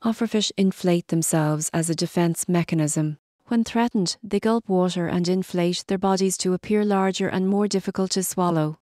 Pufferfish inflate themselves as a defense mechanism. When threatened, they gulp water and inflate their bodies to appear larger and more difficult to swallow.